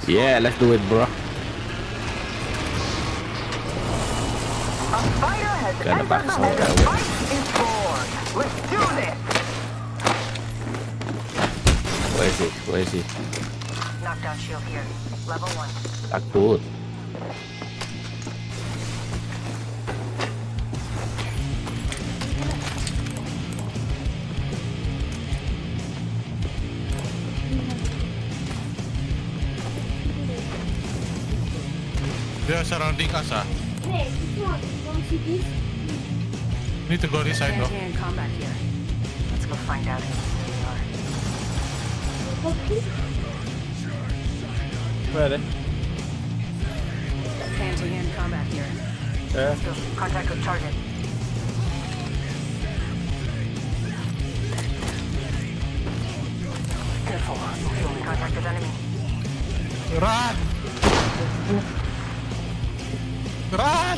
Yeah, let's do it, bro. A fighter has Gonna entered back the some hole. guy. Fight is born. Let's do this. Where is he? Where is he? Knockdown shield here. Level 1. Takut. They are surrounding us. Hey, come on, want to see this? Need to go this side though. Hand-to-hand combat here. Let's go find out who they are. Okay. Where are they? Hand-to-hand combat here. Yeah. Let's go. Contact with target. Careful. Contact with enemy. Run! Run!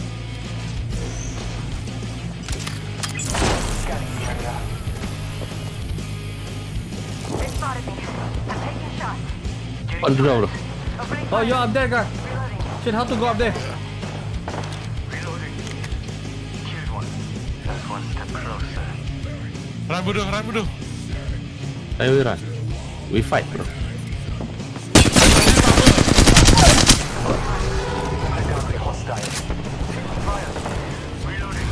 They spotted me. I'm taking shots. On the door. Opening Oh, fire. you're up there, guy. Reloading. Shit, how to go up there? Reloading. Killed one. That's one step closer. Run, bodoh, run, bodoh. Ayo we run. We fight, bro. Enemy hostile. Fire. Reloading.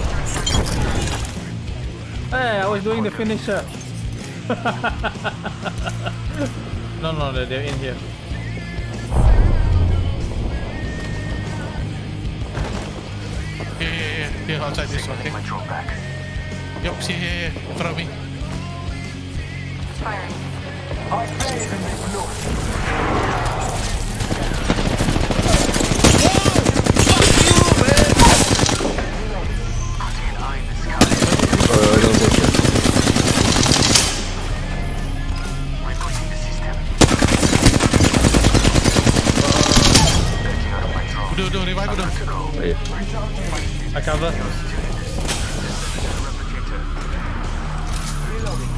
Hey, I was doing the finisher. No, they're in here. Here, outside this one. Take my drone back. Yup, see here, in front of me. Firing. I failed in this north. Putting an eye in the sky. I don't think so. Rebooting the system. Getting out of my drone. Bodoh, revive, bodoh. To go. Wait. I cover. Replicator. Reloading.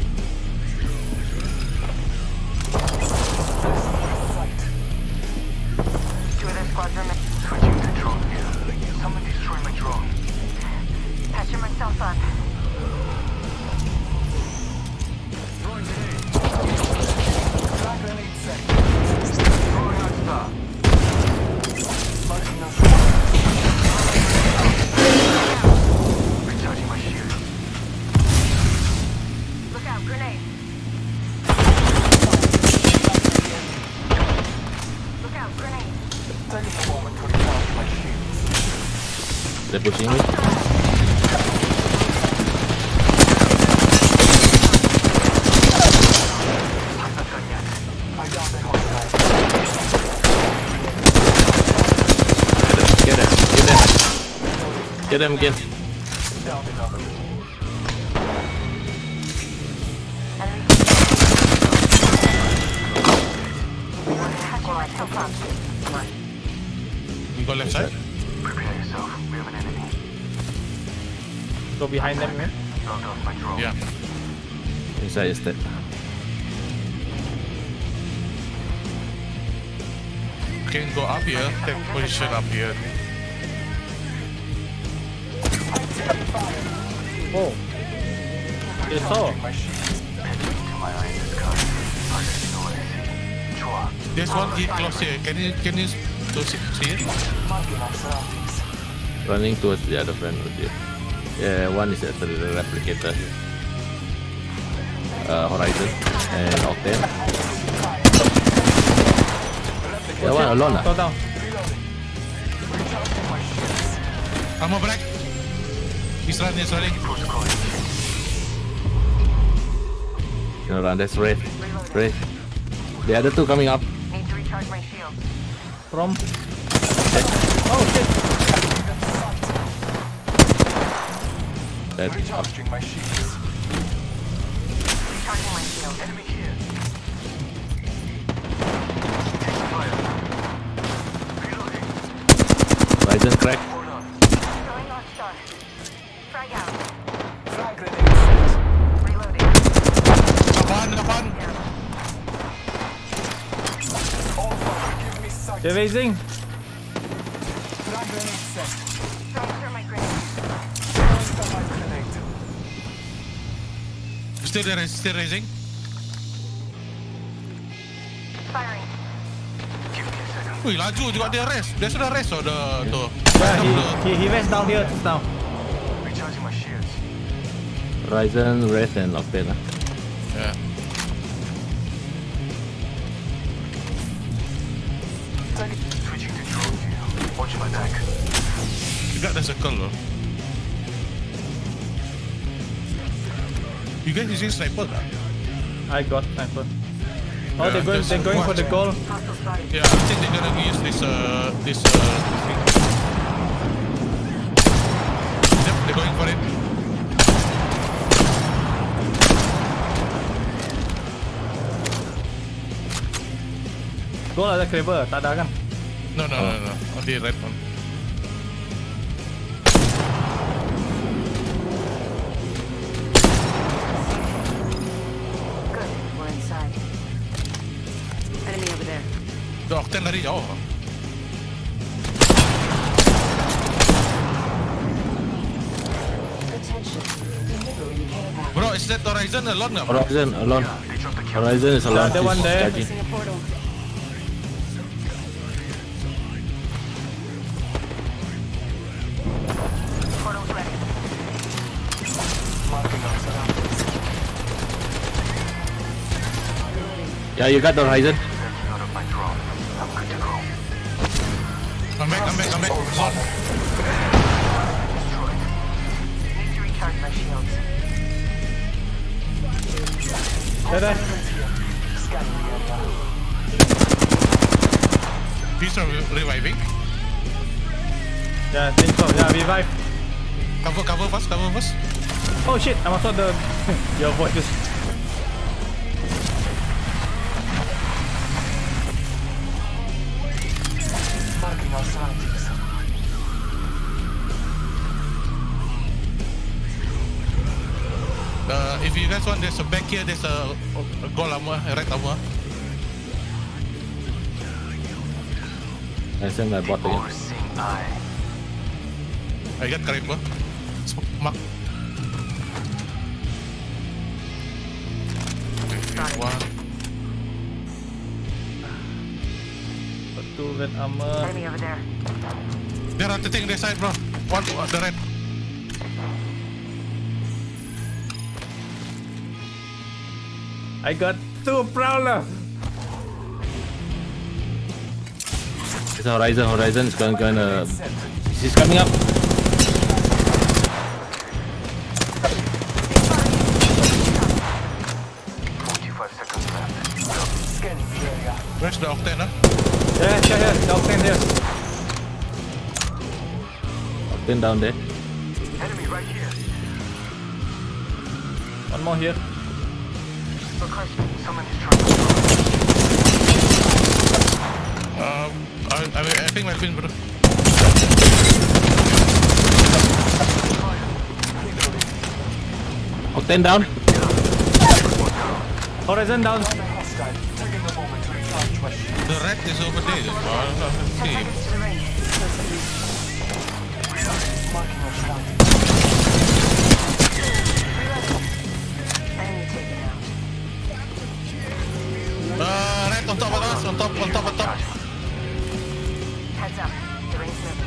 Two of their squads remain. Switching to drone here. Someone destroy my drone. Patching myself up. Throwing grenade. Flag grenade set. Throwing out star. Marking out star. Recharging my shield. Look out, grenade. Look out, grenade. Taking a moment to recharge my shields. They're pushing me. I'm not done yet. I downed a hostile. Get them. Get them. Get them again. Downed another. Enemy. Patching myself up. You go left side. Prepare yourself. We have an enemy. Go behind them, man. Knocked off my drone. Yeah. Inside is dead. Can go up here, take position up here. Oh. You saw. My shields. Peering into my eye in the sky. Others know what I see. Chua. There's one kid close here. Can you see it? Marking our surroundings. Running towards the other friend over there. Yeah, one is at the replicator. Horizon and Octane. Yeah, one alone Go down. Recharging my shields. Ammo black. He's running. Protocol. You know, run. That's Ray. Ray. The other two coming up. Need to recharge my shield. From. Oh shit. Dead. Recharging my shields. Recharging my shield. Enemy here. Taking fire. Reloading. Horizon crack. Hold on. Throwing on star. Frag out. Flag grenade set. Reloading. Kapan. They're raising. Transfer my grenade. Still there, still raising. Firing. Give me a second. Wih, laju juga dia rest. Dia sudah rest tu. Yeah, he rests down here just now. Recharging my shields. Horizon, Wraith, and Octane lah. Yeah. Switching to drone view. Watch my back. You got the circle though. You guys using sniper tak? I got sniper. Oh, Yeah, they're going for the goal. Hostile spotted. Yeah, I think they're gonna use this thing. Yep, they're going for it. Goal ada Kraber, tak ada kan? No. Only red one. Good. We're inside. Enemy over there. The Octane lari jauh. Attention. Delivering care package. Bro, is that Horizon alone nggak? Horizon alone. They dropped the kill. Horizon is alone. Ada one He's there. charging. Placing a portal. Portal's ready. Marking our surroundings. Yeah, you got the Horizon. Backing out of my drone. I'm good to go. Come back. Zone. Destroyed. Need to recharge my shields. There. Scanning the area. These are reviving. Yeah, I think so. Yeah, revive. Cover first. Oh shit, I masuk the your voice. Marking our surroundings. If you guys want, there's a back here. There's a gold armor, red armor. I send my bot again. Overseeing eye. I got Kraber. Mark. Okay, one. Got two red armor. Enemy over there. They're rotating their side, bro. One, the red. I got two prowler. It's Horizon is gonna. She's coming up. Where's the Octane, huh? Yeah, the Octane here. Octane down there. Enemy right here. One more here. Someone is trying to I think my pin, bro. Octane down. Horizon down. hostile. Taking a moment to recharge my shield. The red is over there. Let's see. Seconds to the ring. Marking our surroundings. Enemy taken out. Red on top of us. On top. Heads up. The ring's moving.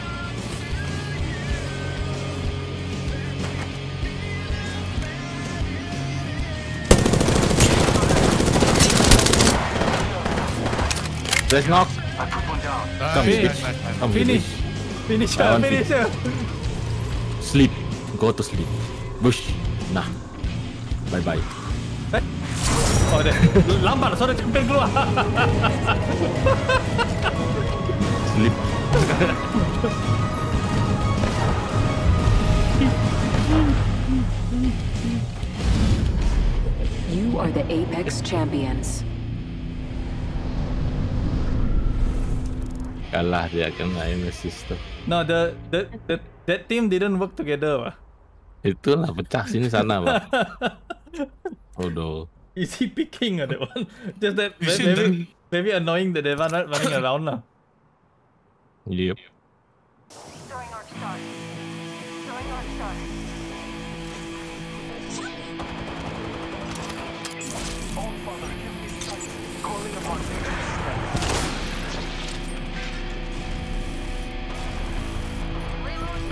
Let's knock. I put one down. Come Nice. Come Finish. Finish I her. want Finish her. Sleep. Go to sleep. Bush. Nah. Bye bye. Oh, dia lambat. Sorry, camping keluar. Sleep. You are the Apex Champions. Kalah dia kena assist tu. No, that team didn't work together. Wah. Itulah pecah sini sana, Pak. Bodoh. Easy picking that one. Just that You should very annoying that they're running around lah. Yep. Throwing Arc Star. Throwing Arc Star. All Father, give me sight. Calling upon nature. Reload.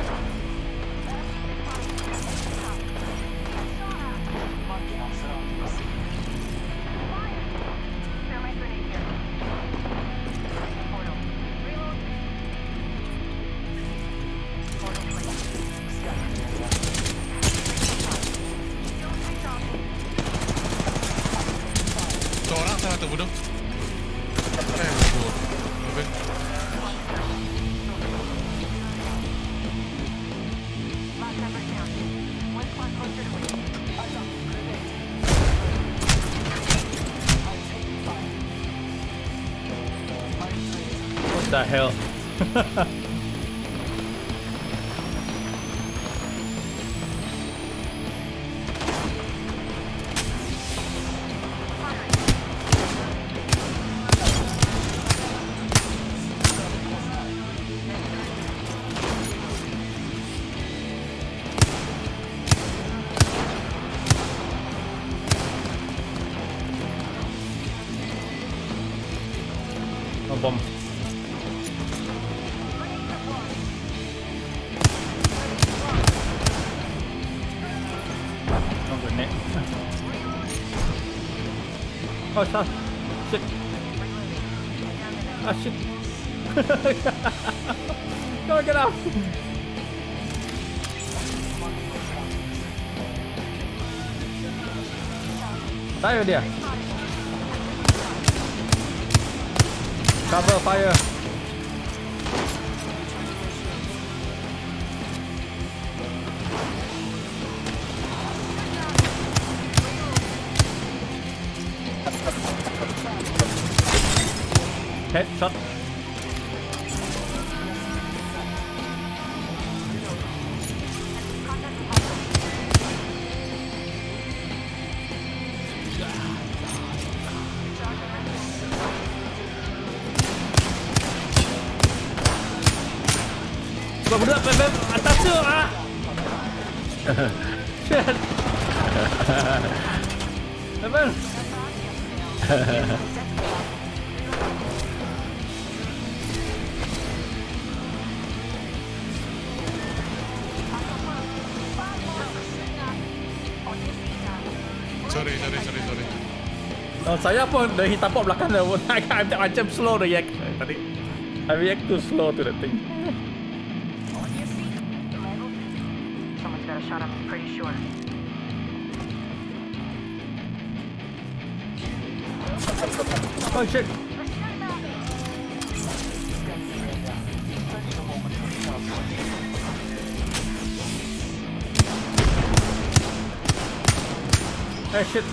Marking our surroundings. Thermite grenade here. Portal. Reload. Portal placed. Scanning the area. Don't switch off. Seorang salah tu bodoh. Apa? Last number down. One squad closer to win. What the hell? Oh, bomb. Oh, grenade. Oh, shit. Ah, shit. Come on, get out. Tayo dia. Cover fire. Headshot. Budak beb atas tu ah. Shit. Apa? Sorry. Oh, saya pun dah hitam pop belakang dah. Macam slow the react tadi. I react too slow to that thing. Someone's got a shot, I'm pretty sure. Oh shit. Eh shit.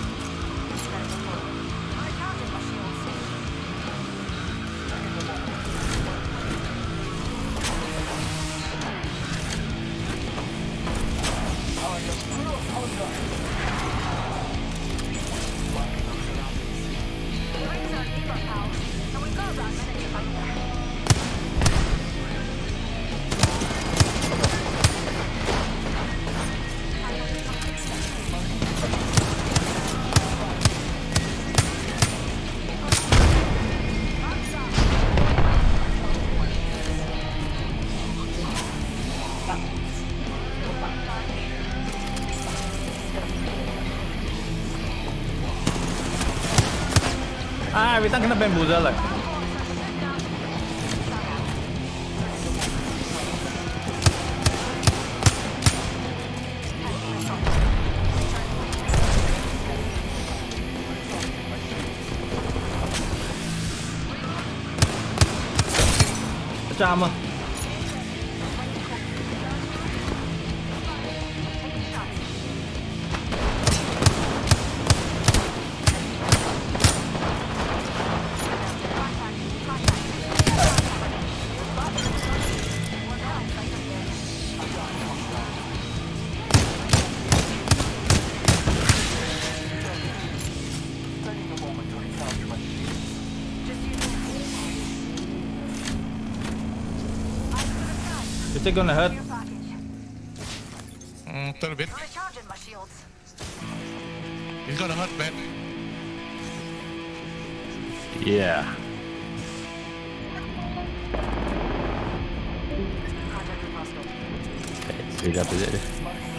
Ah, kita kena bamboozle lah. Pecah mah. Is it gonna hurt? Your package. Little bit. Recharging my shields. It's gonna hurt bad. Yeah. Contact with hostile. Straight up is it? Need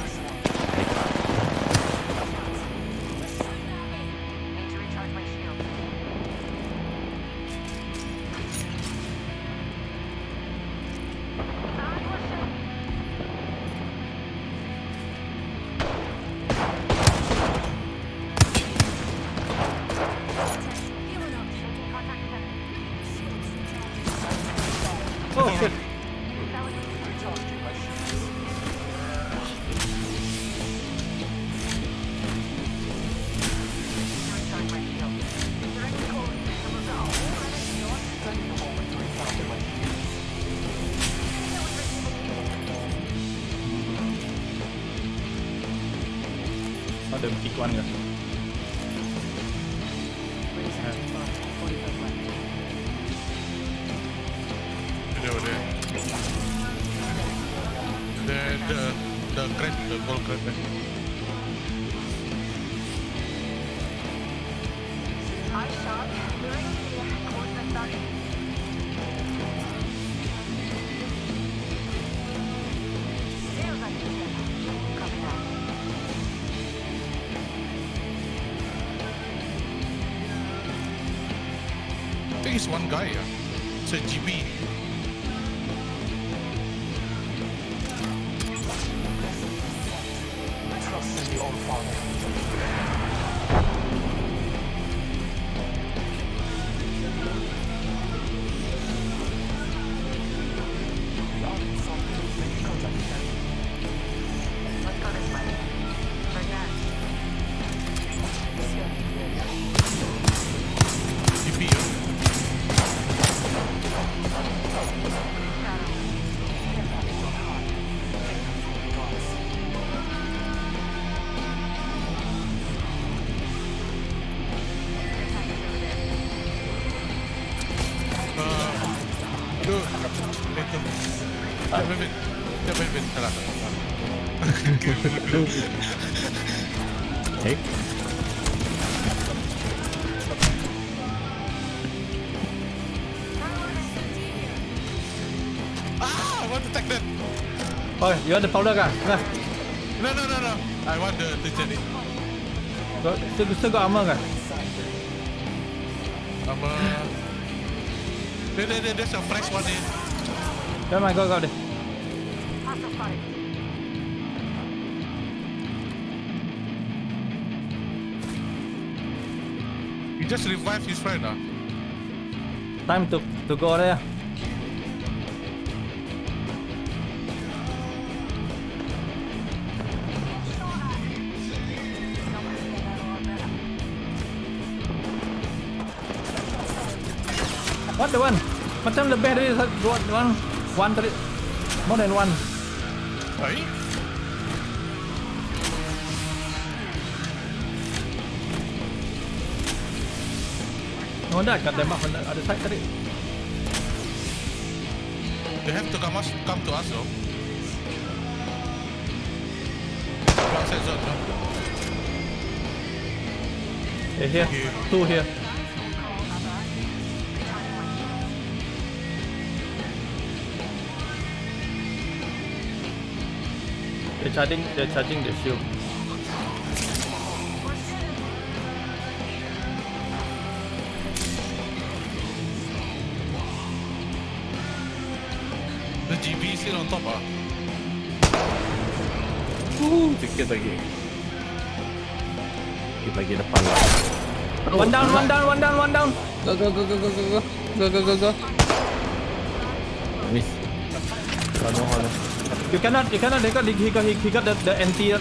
to recharge my shield. Oh shit. Ada big one ke? Over there. The crate, the gold crate. I shot. The ring here. Coordinates starting. Feels like it's in. Copy that. I think it's one guy, yeah. It's a GB. Let's go this way. Turn that. GB, yeah. Wait. Salah. Hey. I want to take that. Oh, you want the powder kah? Nah. No. I want the jelly. Still got armor kah? There's a fresh one here. Never mind, go there. Hostile spotted. He just revived his friend. Time to go there. What the one? Macam lebih dari one tadi. More than one. Hey? No wonder I got them up on the other side tadi. They have to come to us though. Outside zone, no? Here. Here. Two here. They're charging the shield. The GB is still on top, Sikit lagi. Sikit lagi depan lah. One down. Go. Miss. Run all. You cannot. He got the anti.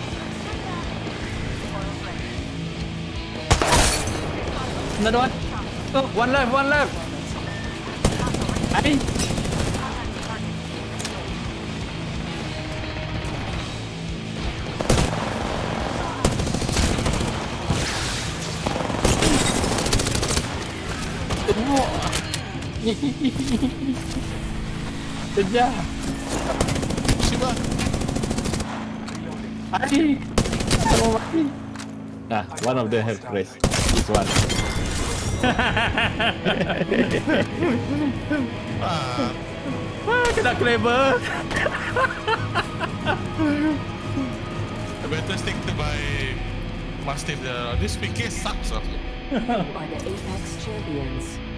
Another one. Oh, one left. Hey. Kejap. Siapa? Mati. Kamu mati. Nah, one of them have race. This one. Ah, Kena clever. I better stick to my Mastiff there. This PK sucks. You are the Apex Champions.